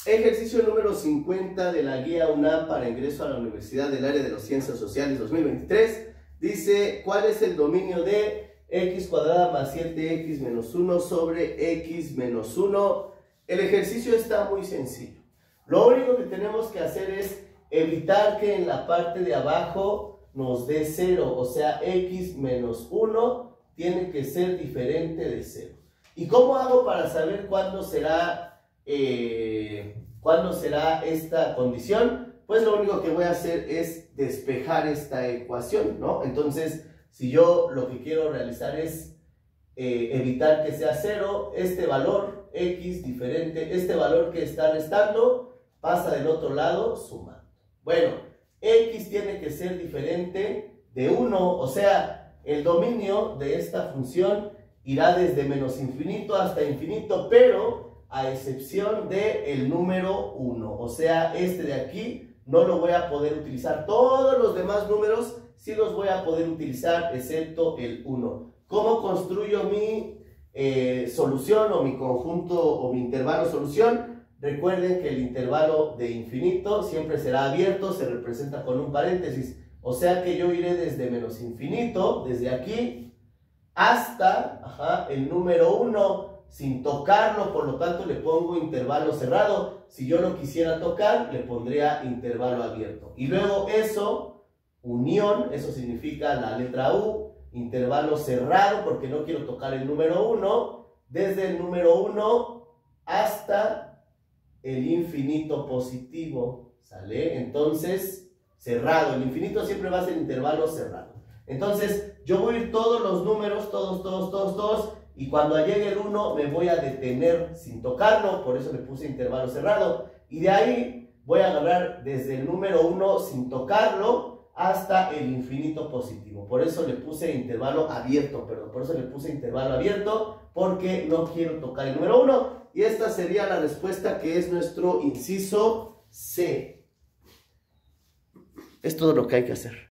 Ejercicio número 50 de la guía UNAM para ingreso a la Universidad del Área de las Ciencias Sociales 2023. Dice, ¿cuál es el dominio de x cuadrada más 7x menos 1 sobre x menos 1? El ejercicio está muy sencillo. Lo único que tenemos que hacer es evitar que en la parte de abajo nos dé 0. O sea, x menos 1 tiene que ser diferente de 0. ¿Y cómo hago para saber cuándo será esta condición? Pues lo único que voy a hacer es despejar esta ecuación, ¿no? Entonces, si yo lo que quiero realizar es evitar que sea 0, este valor x diferente, este valor que está restando, pasa del otro lado sumando. Bueno, x tiene que ser diferente de 1, o sea, el dominio de esta función irá desde menos infinito hasta infinito, pero a excepción del número 1. O sea, este de aquí no lo voy a poder utilizar. Todos los demás números sí los voy a poder utilizar, excepto el 1. ¿Cómo construyo mi solución o mi conjunto o mi intervalo solución? Recuerden que el intervalo de infinito siempre será abierto, se representa con un paréntesis. O sea que yo iré desde menos infinito, desde aquí, hasta el número 1, sin tocarlo, por lo tanto le pongo intervalo cerrado. Si yo lo quisiera tocar, le pondría intervalo abierto. Y luego eso, unión, eso significa la letra U, intervalo cerrado, porque no quiero tocar el número 1, desde el número 1 hasta el infinito positivo, ¿sale? Entonces, cerrado, el infinito siempre va a ser intervalo cerrado. Entonces, yo voy a ir todos los números, todos, y cuando llegue el 1 me voy a detener sin tocarlo, por eso le puse intervalo cerrado, y de ahí voy a agarrar desde el número 1 sin tocarlo hasta el infinito positivo. Por eso le puse intervalo abierto, porque no quiero tocar el número 1. Y esta sería la respuesta, que es nuestro inciso C. Es todo lo que hay que hacer.